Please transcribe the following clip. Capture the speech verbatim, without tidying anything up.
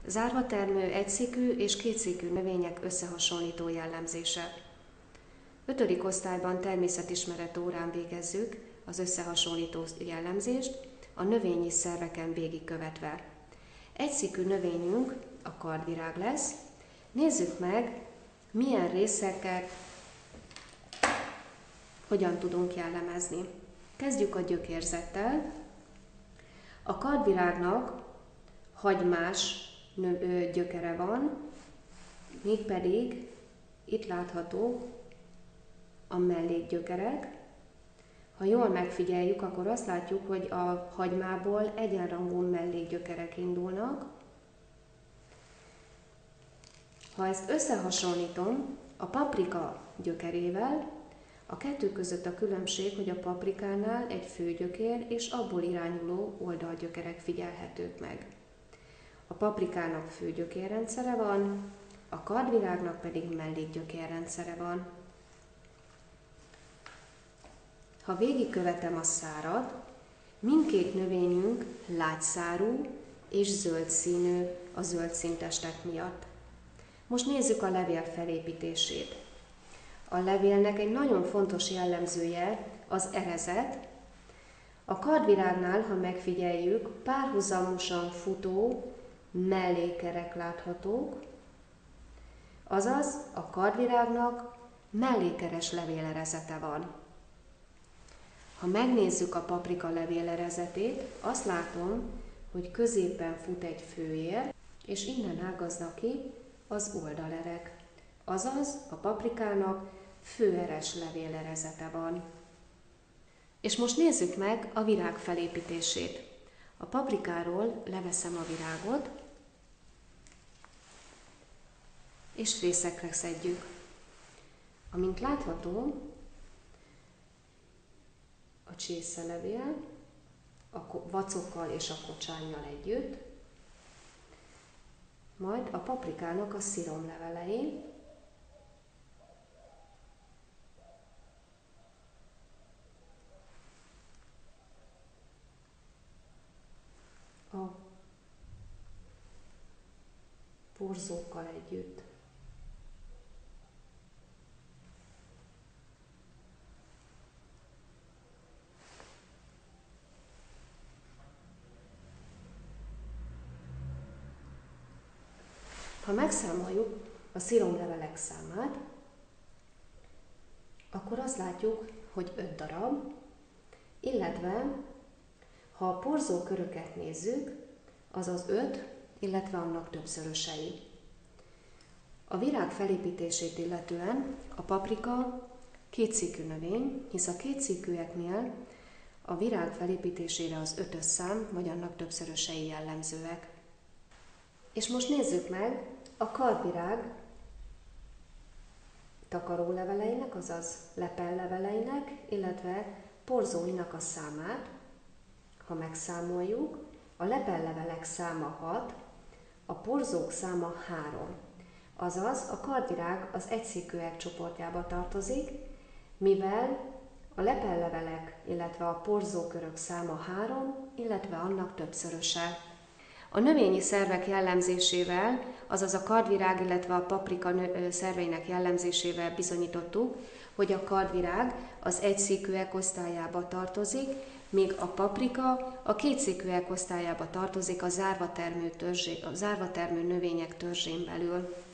Zárvatermő egyszikű és kétszikű növények összehasonlító jellemzése. Ötödik osztályban természetismeret órán végezzük az összehasonlító jellemzést, a növényi szerveken végigkövetve. Egyszikű növényünk a kardvirág lesz. Nézzük meg, milyen részeket hogyan tudunk jellemezni. Kezdjük a gyökérzettel. A kardvirágnak hagymás gyökere van, mégpedig itt látható a mellékgyökerek. Ha jól megfigyeljük, akkor azt látjuk, hogy a hagymából egyenrangú mellékgyökerek indulnak. Ha ezt összehasonlítom a paprika gyökerével, a kettő között a különbség, hogy a paprikánál egy főgyökér és abból irányuló oldalgyökerek figyelhetők meg. A paprikának főgyökérrendszere van, a kardvirágnak pedig mellékgyökérrendszere van. Ha végigkövetem a szárat, mindkét növényünk lágyszárú és zöld színű a zöld színtestek miatt. Most nézzük a levél felépítését. A levélnek egy nagyon fontos jellemzője az erezet. A kardvirágnál, ha megfigyeljük, párhuzamosan futó mellékkerek láthatók, azaz a kardvirágnak mellékeres levélerezete van. Ha megnézzük a paprika levélerezetét, azt látom, hogy középen fut egy főér, és innen ágaznak ki az oldalerek. Azaz a paprikának főeres levélerezete van. És most nézzük meg a virág felépítését. A paprikáról leveszem a virágot, és részekre szedjük. Amint látható, a csészelevél a vacokkal és a kocsánnyal együtt, majd a paprikának a sziromlevelei, a porzókkal együtt. Ha megszámoljuk a sziromlevelek számát, akkor azt látjuk, hogy öt darab, illetve ha a porzóköröket nézzük, azaz öt, illetve annak többszörösei. A virág felépítését illetően a paprika kétszikű növény, hisz a kétszikűeknél a virág felépítésére az ötös szám, vagy annak többszörösei jellemzőek. És most nézzük meg a kardvirág takaróleveleinek, azaz lepelleveleinek, illetve porzóinak a számát. Ha megszámoljuk, a lepellevelek száma hat, a porzók száma három. Azaz a kardvirág az egyszikűek csoportjába tartozik, mivel a lepellevelek, illetve a porzókörök száma három, illetve annak többszöröse. A növényi szervek jellemzésével, azaz a kardvirág, illetve a paprika szerveinek jellemzésével bizonyítottuk, hogy a kardvirág az egyszikűek osztályába tartozik, míg a paprika a kétszikűek osztályába tartozik a zárvatermő, törzsé, a zárvatermő növények törzsén belül.